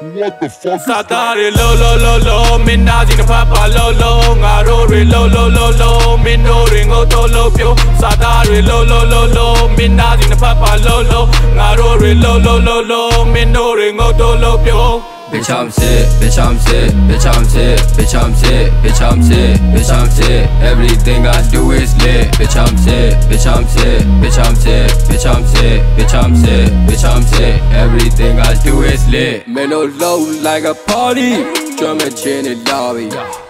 What the fuck? Satari lo, minazi na papa lo, ngarori lo, mino ringo to lo pyo. Satari lo, minazi na papa lo, ngarori lo, mino ringo to lo pyo. Bitch I'm sick, bitch I'm sick, bitch I'm sick, bitch I'm sick, bitch I'm sick, bitch I'm sick. Everything I do is lit. Bitch I'm sick, bitch I'm sick, bitch I'm sick, bitch I'm sick, bitch I'm sick, bitch I'm sick. Everything I do is lit. Man, no low like a party. Drum and chin in lobby.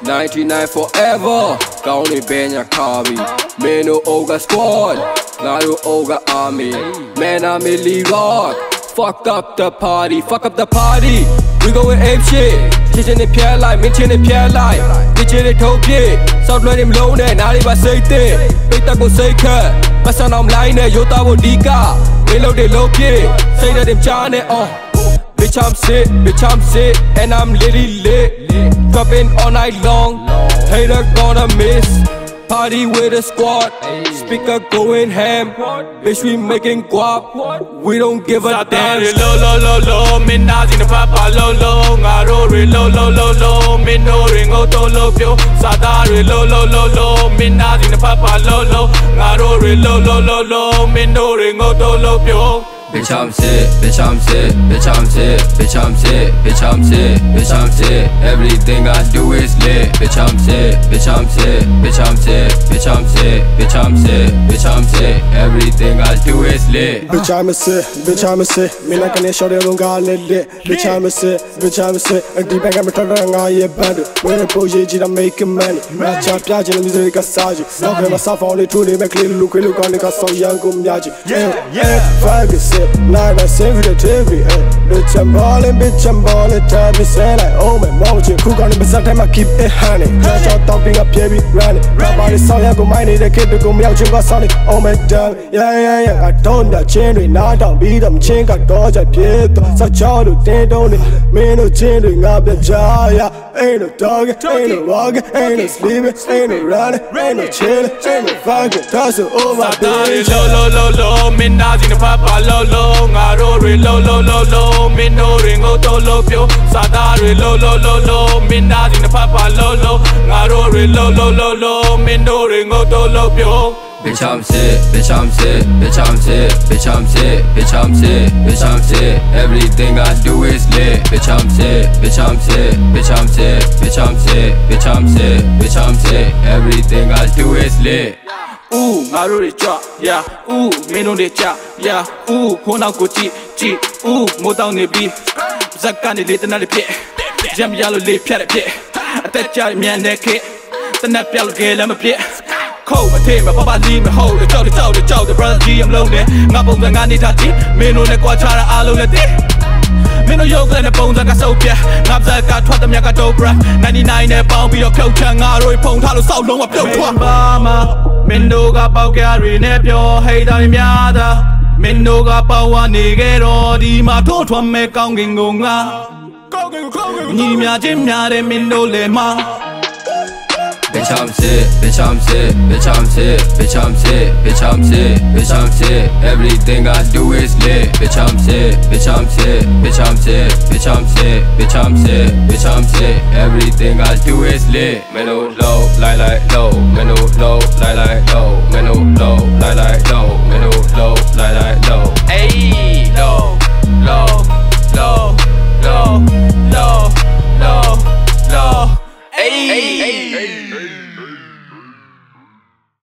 99 forever. Gone in Benya Kabi. Man, no Oga squad. Naru Oga army. Man, I'm in Lee Rock. Fuck up the party, fuck up the party. We going ape shit. Chasing the pier light, mention the pier light. Bitchin' the top shit. South let him low there, now they say that. Big go say cut. My son I'm lying there, Yota will dika. Reload the low kid. Say that him Johnny Bitch I'm sick, and I'm litty lit. Dropping all night long. Hater gonna miss. Party with a squad, speaker going ham. Bitch, we making guap, we don't give a damn. Satari lo, minazi na papa lo, ngarori lo, mino ringo to lo pyo. Satari lo, minazi na papa lo, ngarori lo, mino ringo to lo pyo. Bitch I'm sick, bitch I'm sick, bitch I'm sick, bitch I'm sick, bitch I'm sick, bitch I'm sick. Everything I do is lit. Bitch I'm sick, bitch I'm sick, bitch I'm sick, bitch I'm sick, bitch I'm sick, bitch I'm sick. Everything I do is lit. Bitch I'm sick, me like an short don't got lit. Bitch I'm sick, and deep back I'm turning on your band. When I push it, I'm making money. Match up, Yaji, and music assage. Love myself only to the back, look on the castle, young Yaji. Yeah, 5 is sick. Now I save the TV, bitch I'm ballin', tell me say like, oh my mom, you cook on the best time I keep it honey. Just out topping up, baby, running. Nobody saw ya go mine, the kid to go me out, you got Sonic, oh my damn, yeah, I don't that chain, now don't beat them, chink, I dodge a kid, such all the day, don't it, me no chaining up the jaya, ain't no dog, ain't no walking, ain't no sleeping, ain't no running, ain't no chilling, ain't no fucking, that's all my bitch. Lo, minazi na papa lo, ngarori lo, mino ringo to lo pyo. Satari lo, minazi na papa lo, ngarori lo, mino ringo to lo pyo. Bitch I'm sick, bitch I'm sick, bitch I'm sick, bitch I'm sick, bitch I'm sick, bitch I'm sick. Everything I do is lit. Bitch I'm sick, bitch I'm sick, bitch I'm sick, bitch I'm sick, bitch I'm sick, bitch I'm sick. Everything I do is lit. Ooh, ngarori cha, yeah. Ooh, mino de cha, yeah. Ooh, hona ko chi, ooh, mo down ne bi. Zakka ne le tana le pie. Jam yalo le pia le pie. Atet cha mian ne ke. Tana pia lo ke la me pie. Cold my team, my papa leave me hold the chow, the brother G I'm lonely. Nga pong nga ni ta chi, mino ne kwa cha ra a lo le ti. Mino yo glen ne pong nga so pia. Nga bza ka twat the mya ka do bra. 99 ne pong bi do phyo chan nga roi phong tha lo sao long ma phyo twat. Mino ga pao kya ri ne pyo hei ta ni mya da. Mino ga pao wa ne ke ro di ma tho thwat me kaung kin ko nga. Ni mya chin mya de mino le ma. Bitch I'm sick, bitch I'm sick, bitch I'm sick, bitch I'm sick, bitch I'm sick, bitch I'm sick. Everything I do is lit. Bitch I'm sick, bitch I'm sick, bitch I'm sick, bitch I'm sick, bitch I'm sick, bitch I'm sick. Everything I do is lit. Meno low, like low, meno low, like low, meno low, like low.